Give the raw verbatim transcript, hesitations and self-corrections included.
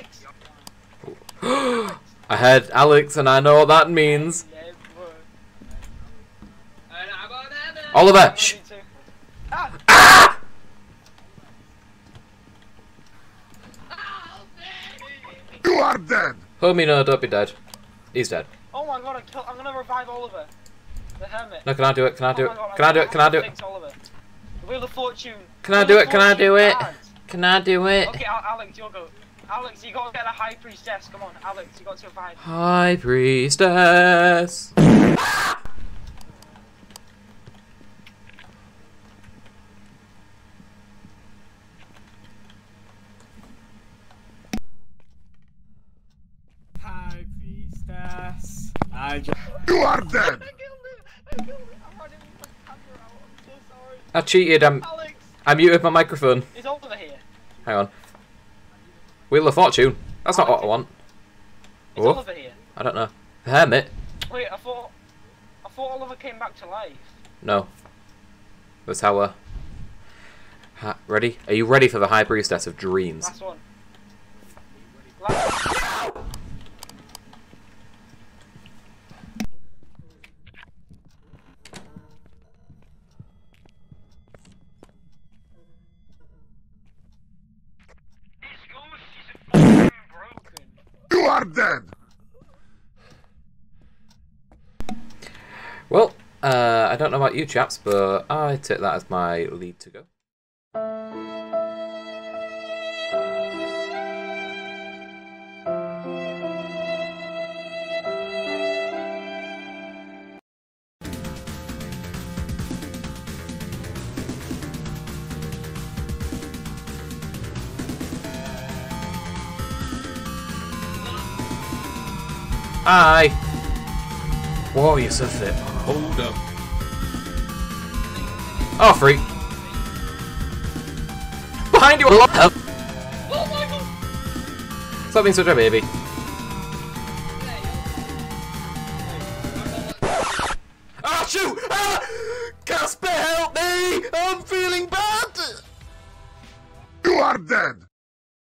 Alex! I heard Alex, and I know what that means. Oliver! Shh! Ah! Ah! You are dead! Homie, no, don't be dead. He's dead. Oh my god, I kill I'm gonna revive Oliver. The hermit. No, can I do it? Can I do Oh it? my God, Can I do it? Can I do it? Thanks, Oliver. The Wheel of Fortune. Can I Wheel do of it? Can I do Fortune it? cards. Can I do it? Okay, Al Alex, you'll go. Alex, you gotta get a High Priestess. Come on, Alex, you got to revive. High Priestess. High Priestess. I just. You are dead! I killed him! I killed him! I'm running with my camera out. I'm so sorry. I cheated. I'm. Alex! I muted my microphone. Is Oliver here? Hang on. Wheel of Fortune. That's not what I want. Is Oh, Oliver here? I don't know. The Hermit? Wait, I thought... I thought Oliver came back to life. No. The Tower. Ha ready? Are you ready for the High Priestess of Dreams? Last one. Last one. You are dead! Well, uh, I don't know about you chaps, but I take that as my lead to go. Hi! Whoa, you're so fit. Hold up. Oh, freak! Behind you! Oh my god! Stop being such a baby. Ah, shoot! Ah! Casper, help me! I'm feeling bad! You are dead!